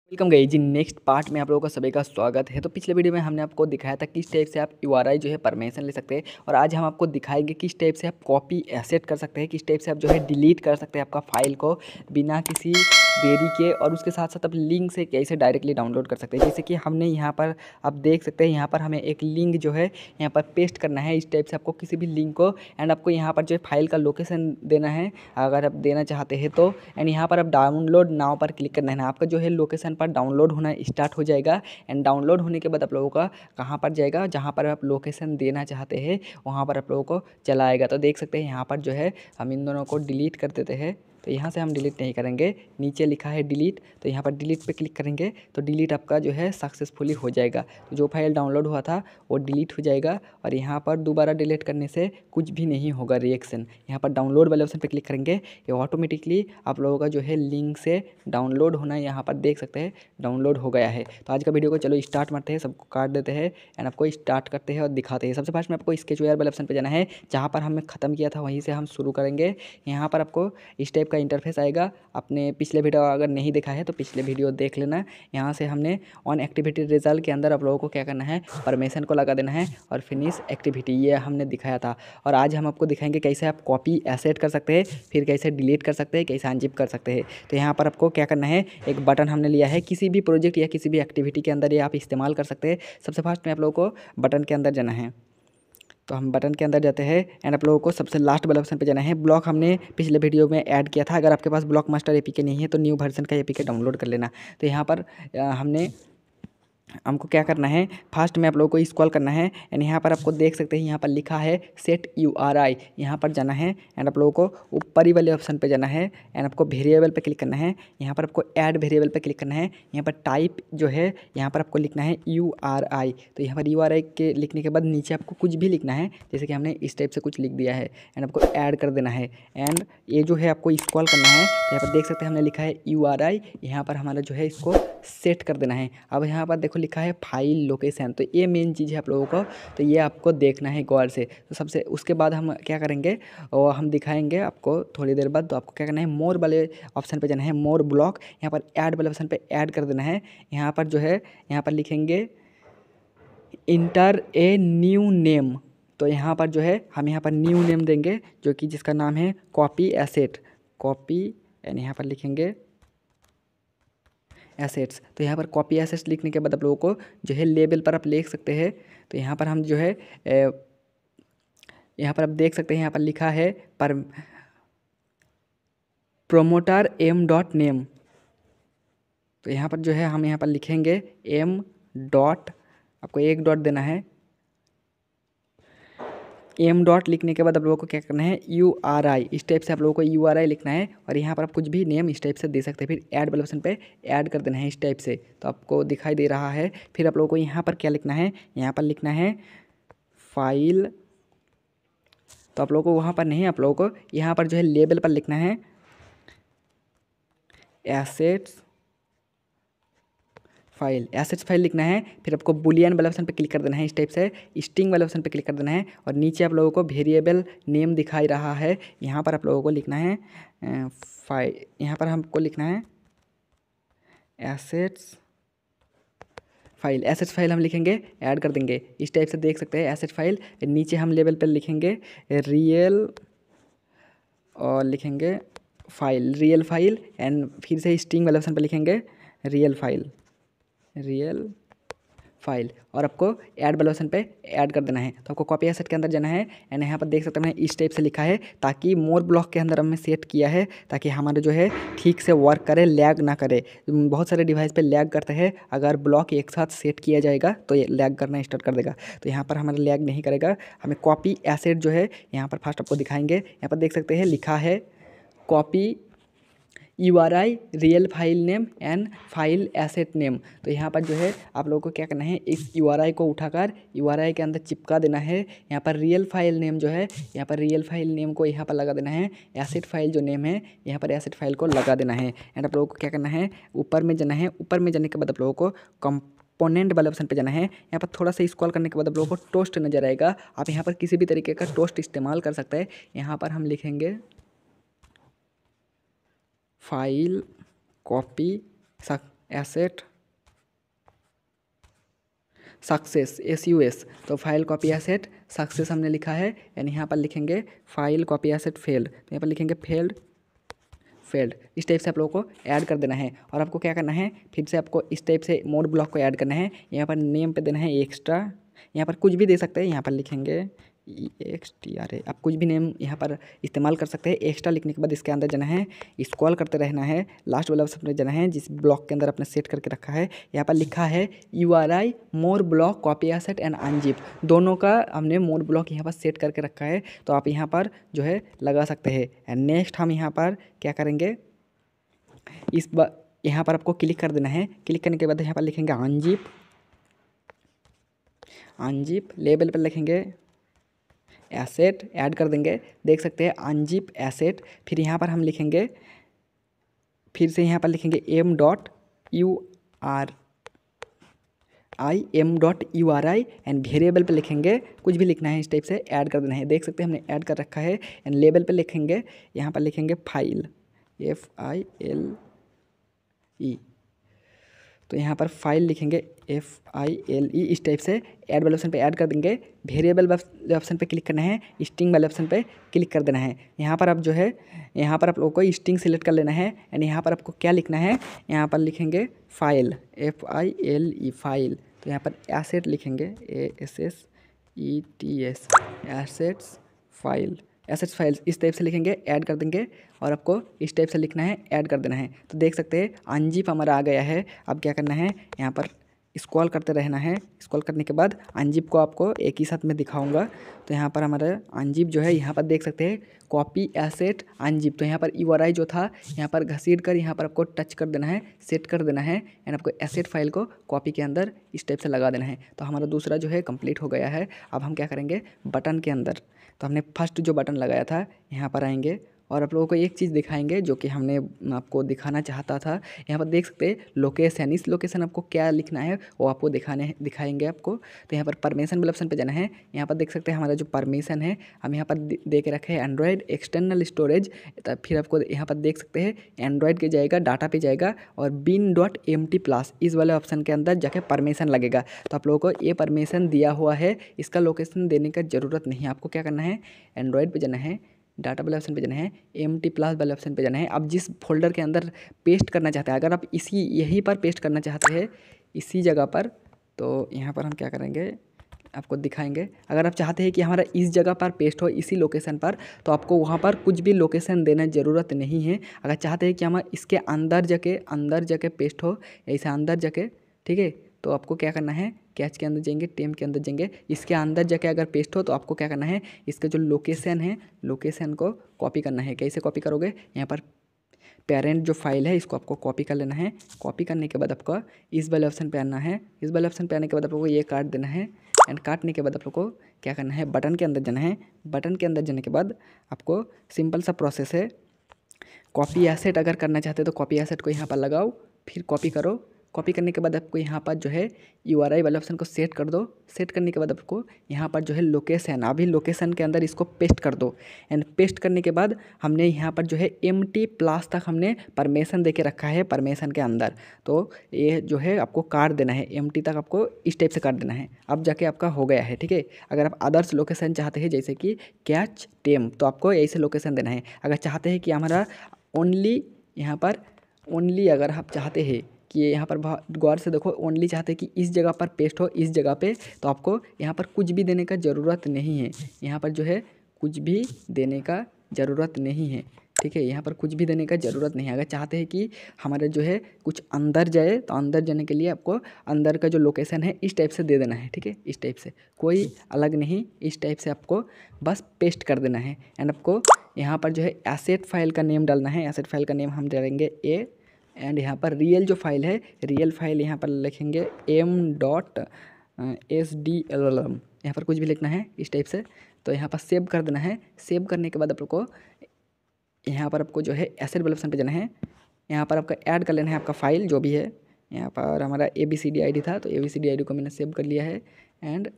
Welcome guys जी। Next part में आप लोगों का सभी का स्वागत है। तो पिछले वीडियो में हमने आपको दिखाया था किस टाइप से आप यूआरआई जो है परमिशन ले सकते हैं, और आज हम आपको दिखाएंगे किस टाइप से आप कॉपी एसेट कर सकते हैं, किस टाइप से आप जो है डिलीट कर सकते हैं आपका फाइल को बिना किसी देरी के, और उसके साथ साथ आप लिंक से कैसे डायरेक्टली डाउनलोड कर सकते हैं। जैसे कि हमने यहाँ पर आप देख सकते हैं, यहाँ पर हमें एक लिंक जो है यहाँ पर पेस्ट करना है। इस टाइप से आपको किसी भी लिंक को, एंड आपको यहाँ पर जो है फाइल का लोकेशन देना है अगर आप देना चाहते हैं तो, एंड यहाँ पर आप डाउनलोड नाउ पर क्लिक करना है। आपका जो है लोकेशन पर डाउनलोड होना स्टार्ट हो जाएगा, एंड डाउनलोड होने के बाद आप लोगों का कहाँ पर जाएगा, जहाँ पर आप लोकेशन देना चाहते हैं वहाँ पर आप लोगों को चला आएगा। तो देख सकते हैं यहाँ पर जो है हम इन दोनों को डिलीट कर देते हैं। तो यहाँ से हम डिलीट नहीं करेंगे, नीचे लिखा है डिलीट, तो यहाँ पर डिलीट पे क्लिक करेंगे तो डिलीट आपका जो है सक्सेसफुली हो जाएगा। तो जो फाइल डाउनलोड हुआ था वो डिलीट हो जाएगा, और यहाँ पर दोबारा डिलीट करने से कुछ भी नहीं होगा रिएक्शन। यहाँ पर डाउनलोड वाले ऑप्शन पे क्लिक करेंगे, ये ऑटोमेटिकली आप लोगों का जो है लिंक से डाउनलोड होना यहाँ पर देख सकते हैं डाउनलोड हो गया है। तो आज का वीडियो को चलो स्टार्ट मारते हैं, सबको काट देते हैं एंड आपको स्टार्ट करते हैं और दिखाते हैं। सबसे फर्स्ट में आपको स्केचवेयर वाले ऑप्शन पे जाना है, जहाँ पर हमने ख़त्म किया था वहीं से हम शुरू करेंगे। यहाँ पर आपको इस टाइप का इंटरफेस आएगा। आपने पिछले वीडियो अगर नहीं देखा है तो पिछले वीडियो देख लेना। यहाँ से हमने ऑन एक्टिविटी रिजल्ट के अंदर आप लोगों को क्या करना है, परमिशन को लगा देना है और फिनिश एक्टिविटी, ये हमने दिखाया था। और आज हम आपको दिखाएंगे कैसे आप कॉपी एसेट कर सकते हैं, फिर कैसे डिलीट कर सकते हैं, कैसे अनजिप कर सकते हैं। तो यहाँ पर आपको क्या करना है, एक बटन हमने लिया है, किसी भी प्रोजेक्ट या किसी भी एक्टिविटी के अंदर ये आप इस्तेमाल कर सकते हैं। सबसे फर्स्ट में आप लोगों को बटन के अंदर जाना है। तो हम बटन के अंदर जाते हैं एंड आप लोगों को सबसे लास्ट वाले ऑप्शन पे जाना है। ब्लॉक हमने पिछले वीडियो में ऐड किया था, अगर आपके पास ब्लॉक मास्टर एपीके नहीं है तो न्यू वर्जन का एपीके डाउनलोड कर लेना। तो यहाँ पर हमको क्या करना है, फास्ट में आप लोगों को स्क्रॉल करना है, एंड यहाँ पर आपको देख सकते हैं यहाँ पर लिखा है सेट यूआरआई, यहाँ पर जाना है एंड आप लोगों को ऊपर ही वाले ऑप्शन पे जाना है एंड आपको वेरिएबल पे क्लिक करना है। यहाँ पर आपको ऐड वेरिएबल पे क्लिक करना है। यहाँ पर टाइप जो है यहाँ पर आपको लिखना है यूआरआई। तो यहाँ पर यूआरआई के लिखने के बाद नीचे आपको कुछ भी लिखना है, जैसे कि हमने इस टाइप से कुछ लिख दिया है, एंड आपको ऐड कर देना है। एंड ये जो है आपको स्क्रॉल करना है, तो यहाँ पर देख सकते हैं हमने लिखा है यूआरआई, यहाँ पर हमारा जो है इसको सेट कर देना है। अब यहाँ पर देखो लिखा है फाइल लोकेशन, तो ये मेन चीज़ है आप लोगों को, तो ये आपको देखना है गौर से। तो सबसे उसके बाद हम क्या करेंगे और हम दिखाएंगे आपको थोड़ी देर बाद। तो आपको क्या करना है, मोर वाले ऑप्शन पे जाना है, मोर ब्लॉक, यहाँ पर ऐड वाले ऑप्शन पे ऐड कर देना है। यहाँ पर जो है यहाँ पर लिखेंगे इंटर ए न्यू नेम। तो यहाँ पर जो है हम यहाँ पर न्यू नेम देंगे, जो कि जिसका नाम है कॉपी एसेट, कॉपी, एंड यहाँ पर लिखेंगे एसेट्स। तो यहाँ पर कॉपी एसेट्स लिखने के बाद आप लोगों को जो है लेबल पर आप लिख सकते हैं। तो यहाँ पर हम जो है यहाँ पर आप देख सकते हैं यहाँ पर लिखा है पर प्रोमोटर एम डॉट नेम। तो यहाँ पर जो है हम यहाँ पर लिखेंगे एम डॉट, आपको एक डॉट देना है। एम डॉट लिखने के बाद आप लोगों को क्या करना है, यू आर आई, इस टाइप से आप लोगों को यू आर आई लिखना है, और यहाँ पर आप कुछ भी नेम इस टाइप से दे सकते हैं। फिर ऐड वाले ऑप्शन पे ऐड कर देना है इस टाइप से, तो आपको दिखाई दे रहा है। फिर आप लोगों को यहाँ पर क्या लिखना है, यहाँ पर लिखना है फाइल। तो आप लोगों को वहाँ पर नहीं, आप लोगों को यहाँ पर जो है लेबल पर लिखना है एसेट्स फाइल, एसेट्स फाइल लिखना है। फिर आपको बुलियन वाले ऑप्शन पे क्लिक कर देना है इस टाइप से, स्ट्रिंग वाले ऑप्शन पे क्लिक कर देना है, और नीचे आप लोगों को वेरिएबल नेम दिखाई रहा है, यहाँ पर आप लोगों को लिखना है फाइल, यहाँ पर हमको लिखना है एसेट्स फाइल। एसेट्स फाइल हम लिखेंगे, ऐड कर देंगे इस टाइप से, देख सकते हैं एसेट फाइल। नीचे हम लेवल पर लिखेंगे रियल, और लिखेंगे फाइल, रियल फाइल, एंड फिर से स्ट्रिंग वाले ऑप्शन पर लिखेंगे रियल फाइल, रियल फाइल, और आपको ऐड वाले ऑप्शन पे ऐड कर देना है। तो आपको कॉपी एसेट के अंदर जाना है, एंड यहाँ पर देख सकते हैं मैंने इस टाइप से लिखा है, ताकि मोर ब्लॉक के अंदर हमने सेट किया है, ताकि हमारे जो है ठीक से वर्क करे, लैग ना करे। बहुत सारे डिवाइस पे लैग करते हैं, अगर ब्लॉक एक साथ सेट किया जाएगा तो ये लैग करना स्टार्ट कर देगा। तो यहाँ पर हमारा लैग नहीं करेगा। हमें कॉपी एसेट जो है यहाँ पर फर्स्ट आपको दिखाएंगे, यहाँ पर देख सकते हैं लिखा है copy URI, real file name and file asset name. तो यहाँ पर जो है आप लोगों को क्या करना है, इस यूआरआई को उठाकर यूआरआई के अंदर चिपका देना है। यहाँ पर रियल फाइल नेम जो है, यहाँ पर रियल फाइल नेम को यहाँ पर लगा देना है। एसेट फाइल जो नेम है यहाँ पर एसेट फाइल को लगा देना है, एंड आप लोगों को क्या करना है, ऊपर में जाना है। ऊपर में जाने के बाद आप लोगों को कंपोनेंट वाले ऑप्शन पे जाना है। यहाँ पर थोड़ा सा स्क्रॉल करने के बाद आप लोगों को टोस्ट नजर आएगा। आप यहाँ पर किसी भी तरीके का टोस्ट इस्तेमाल कर सकते हैं। यहाँ पर हम लिखेंगे file copy asset success SUS, तो फाइल कॉपी एसेट सक्सेस हमने लिखा है, यानी यहाँ पर लिखेंगे फाइल कॉपी एसेट फेल्ड, तो यहाँ पर लिखेंगे फेल्ड। इस टाइप से आप लोगों को ऐड कर देना है। और आपको क्या करना है, फिर से आपको इस टाइप से मोड ब्लॉक को ऐड करना है। यहाँ पर नेम पे देना है एक्स्ट्रा, यहाँ पर कुछ भी दे सकते हैं, यहाँ पर लिखेंगे EXTRA, आप कुछ भी नेम यहाँ पर इस्तेमाल कर सकते हैं। एक्स्ट्रा लिखने के बाद इसके अंदर जाना है, स्क्रॉल करते रहना है, लास्ट वाला ऑप्शन पे जाना है जिस ब्लॉक के अंदर आपने सेट करके रखा है। यहाँ पर लिखा है URI more block copy asset and unzip, दोनों का हमने मोर ब्लॉक यहाँ पर सेट करके रखा है, तो आप यहाँ पर जो है लगा सकते हैं। एंड नेक्स्ट हम यहाँ पर क्या करेंगे, यहाँ पर आपको क्लिक कर देना है। क्लिक करने के बाद यहाँ पर लिखेंगे अनजिप, लेबल पर लिखेंगे एसेट, ऐड कर देंगे। देख सकते हैं अनजिप एसेट, फिर यहाँ पर हम लिखेंगे, फिर से यहाँ पर लिखेंगे m.uri एंड वेरिएबल पे लिखेंगे, कुछ भी लिखना है इस टाइप से ऐड कर देना है। देख सकते हैं हमने ऐड कर रखा है। एंड लेबल पे लिखेंगे, यहाँ पर लिखेंगे फाइल FILE, तो यहाँ पर फाइल लिखेंगे FILE, इस टाइप से ऐड वाले ऑप्शन पे ऐड कर देंगे। वेरिएबल वाले ऑप्शन पे क्लिक करना है, स्ट्रिंग वाले ऑप्शन पे क्लिक कर देना है। यहाँ पर आप जो है, यहाँ पर आप लोगों को स्ट्रिंग सेलेक्ट कर लेना है। एंड यहाँ पर आपको क्या लिखना है, यहाँ पर लिखेंगे फाइल FILE फाइल, तो यहाँ पर एसेट लिखेंगे ASSETS एसेट्स फाइल्स, इस टाइप से लिखेंगे, ऐड कर देंगे। और आपको इस टाइप से लिखना है, ऐड कर देना है। तो देख सकते हैं अनजिप हमारा आ गया है। अब क्या करना है, यहाँ पर स्क्रॉल करते रहना है। स्क्रॉल करने के बाद अनजिप को आपको एक ही साथ में दिखाऊंगा। तो यहाँ पर हमारा अनजिप जो है, यहाँ पर देख सकते हैं कॉपी एसेट अनजिप, तो यहाँ पर URI जो था, यहाँ पर घसीट कर यहाँ पर आपको टच कर देना है, सेट कर देना है। एंड आपको एसेट फाइल को कॉपी के अंदर इस टाइप से लगा देना है। तो हमारा दूसरा जो है कंप्लीट हो गया है। अब हम क्या करेंगे, बटन के अंदर, तो हमने फर्स्ट जो बटन लगाया था यहाँ पर आएंगे और आप लोगों को एक चीज़ दिखाएंगे जो कि हमने आपको दिखाना चाहता था। यहाँ पर देख सकते हैं लोकेशन, इस लोकेशन आपको क्या लिखना है वो आपको दिखाएंगे आपको। तो यहाँ पर परमिशन वाले ऑप्शन पे जाना है। यहाँ पर देख सकते हैं हमारा जो परमिशन है, हम यहाँ पर दे के रखे हैं एंड्रॉयड एक्सटर्नल स्टोरेज। फिर आपको यहाँ पर देख सकते हैं एंड्रॉयड के जाएगा, डाटा पे जाएगा और bin.mt+ इस वाले ऑप्शन के अंदर जाके परमिशन लगेगा। तो आप लोगों को ये परमिशन दिया हुआ है, इसका लोकेशन देने का ज़रूरत नहीं है। आपको क्या करना है, एंड्रॉयड पे जाना है, डाटा वाले ऑप्शन पे जाना है, MT+ वाले ऑप्शन पे जाना है। आप जिस फोल्डर के अंदर पेस्ट करना चाहते हैं, अगर आप यहीं पर पेस्ट करना चाहते हैं इसी जगह पर, तो यहाँ पर हम क्या करेंगे, आपको दिखाएंगे। अगर आप चाहते हैं कि हमारा इस जगह पर पेस्ट हो, इसी लोकेशन पर, तो आपको वहाँ पर कुछ भी लोकेशन देना ज़रूरत नहीं है। अगर चाहते हैं कि हमारा इसके अंदर जाके पेस्ट हो, ऐसे अंदर जाके, ठीक है, तो आपको क्या करना है, कैच के अंदर जाएंगे, टेम के अंदर जाएंगे, इसके अंदर जाके अगर पेस्ट हो तो आपको क्या करना है, इसका जो लोकेशन है, लोकेशन को कॉपी करना है। कैसे कॉपी करोगे, यहाँ पर पेरेंट जो फाइल है इसको आपको कॉपी कर लेना है। कॉपी करने के बाद आपको इस वाले ऑप्शन पे आना है। इस वाले ऑप्शन पे आने के बाद आप लोगों को ये काट देना है। एंड काटने के बाद आप लोग को क्या करना है, बटन के अंदर जाना है। बटन के अंदर जाने के बाद आपको सिंपल सा प्रोसेस है, कॉपी एसेट अगर करना चाहते हो तो कॉपी एसेट को यहाँ पर लगाओ, फिर कॉपी करो। कॉपी करने के बाद आपको यहाँ पर जो है URI वाले ऑप्शन को सेट कर दो। सेट करने के बाद आपको यहाँ पर जो है लोकेशन, अभी लोकेशन के अंदर इसको पेस्ट कर दो। एंड पेस्ट करने के बाद हमने यहाँ पर जो है MT+ तक हमने परमिशन दे के रखा है परमिशन के अंदर, तो ये जो है आपको काट देना है, MT तक आपको इस टाइप से काट देना है। अब जाके आपका हो गया है, ठीक है। अगर आप अदर्स लोकेशन चाहते हैं जैसे कि कैच टेम, तो आपको ऐसे लोकेशन देना है। अगर चाहते हैं कि हमारा ओनली यहाँ पर ओनली, अगर आप चाहते हैं कि यहाँ पर गौर से देखो, ओनली चाहते हैं कि इस जगह पर पेस्ट हो, इस जगह पे, तो आपको यहाँ पर कुछ भी देने का ज़रूरत नहीं है। यहाँ पर जो है कुछ भी देने का ज़रूरत नहीं है, ठीक है। यहाँ पर कुछ भी देने का ज़रूरत नहीं है। अगर चाहते हैं कि हमारे जो है कुछ अंदर जाए, तो अंदर जाने के लिए आपको अंदर का जो लोकेशन है इस टाइप से दे देना है, ठीक है। इस टाइप से, कोई अलग नहीं, इस टाइप से आपको बस पेस्ट कर देना है। एंड आपको यहाँ पर जो है एसेट फाइल का नेम डालना है। एसेट फाइल का नेम हम डालेंगे A। एंड यहाँ पर रियल जो फाइल है, रियल फाइल यहाँ पर लिखेंगे m.sdll, यहाँ पर कुछ भी लिखना है इस टाइप से। तो यहाँ पर सेव कर देना है। सेव करने के बाद आप लोग को यहाँ पर आपको जो है एसेट वाले ऑप्शन पे जाना है। यहाँ पर आपका ऐड कर लेना है आपका फाइल जो भी है। यहाँ पर हमारा ABCD ID था, तो ABCD ID को मैंने सेव कर लिया है। एंड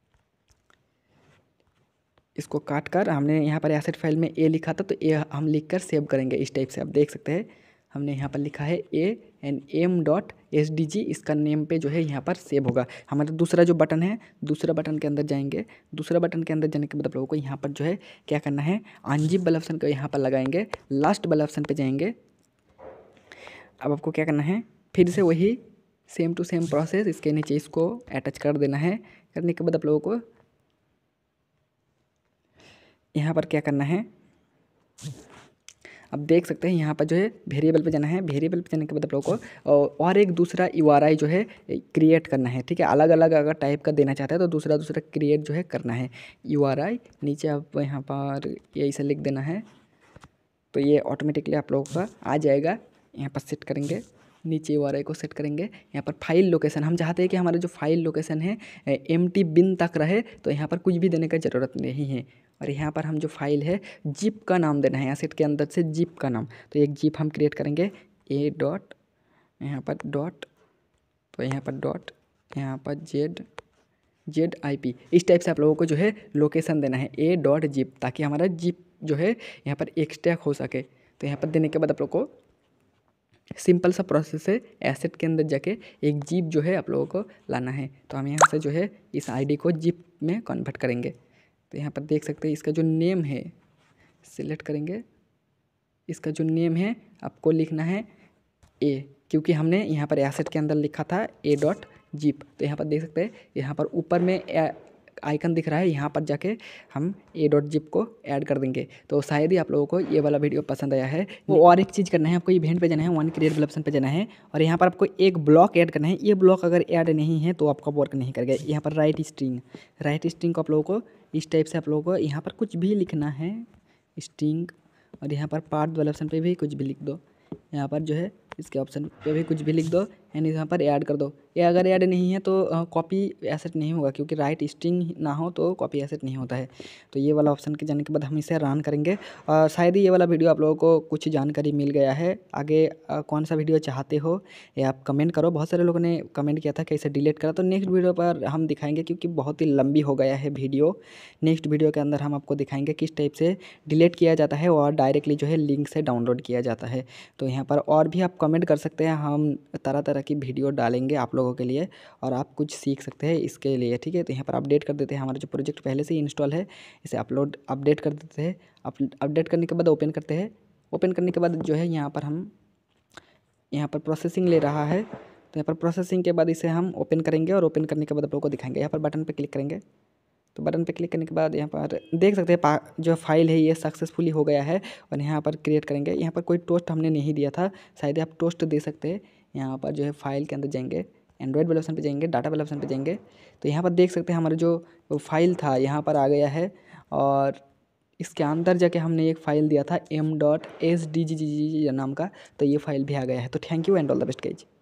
इसको काट कर हमने यहाँ पर एसेट फाइल में A लिखा था, तो A हम लिख कर सेव करेंगे इस टाइप से, आप देख सकते हैं। हमने यहाँ पर लिखा है ANM.SDG, इसका नेम पे जो है यहाँ पर सेव होगा। हमारा दूसरा जो बटन है, दूसरा बटन के अंदर जाएंगे। दूसरा बटन के अंदर जाने के बाद आप लोगों को यहाँ पर जो है क्या करना है, अनजिप वाला ऑप्शन को यहाँ पर लगाएंगे, लास्ट वाला ऑप्शन पे जाएंगे। अब आपको क्या करना है, फिर से वही सेम टू सेम प्रोसेस, इसके नीचे इसको अटैच कर देना है। करने के बाद आप लोगों को यहाँ पर क्या करना है, अब देख सकते हैं यहाँ पर जो है वेरिएबल पे जाना है। वेरिएबल पे जाने के बाद आप लोगों को और एक दूसरा URI जो है क्रिएट करना है, ठीक है। अलग अलग अगर टाइप का देना चाहते हैं तो दूसरा दूसरा क्रिएट जो है करना है URI। नीचे आप यहाँ पर यही से लिख देना है, तो ये ऑटोमेटिकली आप लोगों का आ जाएगा। यहाँ पर सेट करेंगे, नीचे URI को सेट करेंगे। यहाँ पर फाइल लोकेशन हम चाहते हैं कि हमारा जो फाइल लोकेशन है empty bin तक रहे, तो यहाँ पर कुछ भी देने का ज़रूरत नहीं है। और यहाँ पर हम जो फाइल है जिप का नाम देना है, एसेट के अंदर से जिप का नाम। तो एक जिप हम क्रिएट करेंगे, A डॉट यहाँ पर डॉट, तो यहाँ पर डॉट, यहाँ पर ZIP, इस टाइप से आप लोगों को जो है लोकेशन देना है A.zip, ताकि हमारा जिप जो है यहाँ पर एक्सट्रैक्ट हो सके। तो यहाँ पर देने के बाद आप लोग को सिंपल सा प्रोसेस है, एसेट के अंदर जाके एक जिप जो है आप लोगों को लाना है। तो हम यहाँ से जो है इस ID को जिप में कन्वर्ट करेंगे। तो यहाँ पर देख सकते हैं इसका जो नेम है, सिलेक्ट करेंगे, इसका जो नेम है आपको लिखना है A, क्योंकि हमने यहाँ पर एसेट के अंदर लिखा था A.zip। तो यहाँ पर देख सकते हैं यहाँ पर ऊपर में आइकन दिख रहा है, यहाँ पर जाके हम A.zip को ऐड कर देंगे। तो शायद ही आप लोगों को ये वाला वीडियो पसंद आया है। वो और एक चीज़ करना है, आपको इवेंट पे जाना है, वन क्रिएट वाले ऑप्शन पे जाना है और यहाँ पर आपको एक ब्लॉक ऐड करना है। ये ब्लॉक अगर ऐड नहीं है तो आपका वर्क नहीं करेगा। यहाँ पर राइट स्ट्रिंग को आप लोगों को इस टाइप से आप लोगों को यहाँ पर कुछ भी लिखना है, स्ट्रिंग, और यहाँ पर पार्ट वाले ऑप्शन पे भी कुछ भी लिख दो। यहाँ पर जो है इसके ऑप्शन पे भी कुछ भी लिख दो एंड यहाँ पर ऐड कर दो। ये अगर ऐड नहीं है तो कॉपी एसेट नहीं होगा, क्योंकि राइट स्ट्रिंग ना हो तो कॉपी एसेट नहीं होता है। तो ये वाला ऑप्शन के जाने के बाद हम इसे रन करेंगे और शायद ही ये वाला वीडियो आप लोगों को कुछ जानकारी मिल गया है। आगे कौन सा वीडियो चाहते हो ये आप कमेंट करो। बहुत सारे लोगों ने कमेंट किया था कि इसे डिलीट करा, तो नेक्स्ट वीडियो पर हम दिखाएंगे, क्योंकि बहुत ही लंबी हो गया है वीडियो। नेक्स्ट वीडियो के अंदर हम आपको दिखाएंगे किस टाइप से डिलीट किया जाता है और डायरेक्टली जो है लिंक से डाउनलोड किया जाता है। तो यहाँ पर और भी आप कमेंट कर सकते हैं, हम तरह तरह की वीडियो डालेंगे आप लोगों के लिए और आप कुछ सीख सकते हैं इसके लिए, ठीक है। तो यहाँ पर अपडेट कर देते हैं, हमारा जो प्रोजेक्ट पहले से ही इंस्टॉल है इसे अपडेट कर देते हैं। अपडेट करने के बाद ओपन करते हैं। ओपन करने के बाद जो है यहाँ पर हम यहाँ पर प्रोसेसिंग ले रहा है, तो यहाँ पर प्रोसेसिंग के बाद इसे हम ओपन करेंगे और ओपन करने के बाद आप लोगों को दिखाएंगे। यहाँ पर बटन पर क्लिक करेंगे, तो बटन पे क्लिक करने के बाद यहाँ पर देख सकते हैं जो फाइल है ये सक्सेसफुली हो गया है। और यहाँ पर क्रिएट करेंगे, यहाँ पर कोई टोस्ट हमने नहीं दिया था, शायद आप टोस्ट दे सकते हैं। यहाँ पर जो है फाइल के अंदर जाएंगे, एंड्रॉइड वाले ऑप्शन पे जाएंगे, डाटा वाले ऑप्शन पे जाएंगे, तो यहाँ पर देख सकते हैं हमारा जो फाइल था यहाँ पर आ गया है। और इसके अंदर जाके हमने एक फ़ाइल दिया था M.SDGG नाम का, तो ये फाइल भी आ गया है। तो thank you and all the best guys.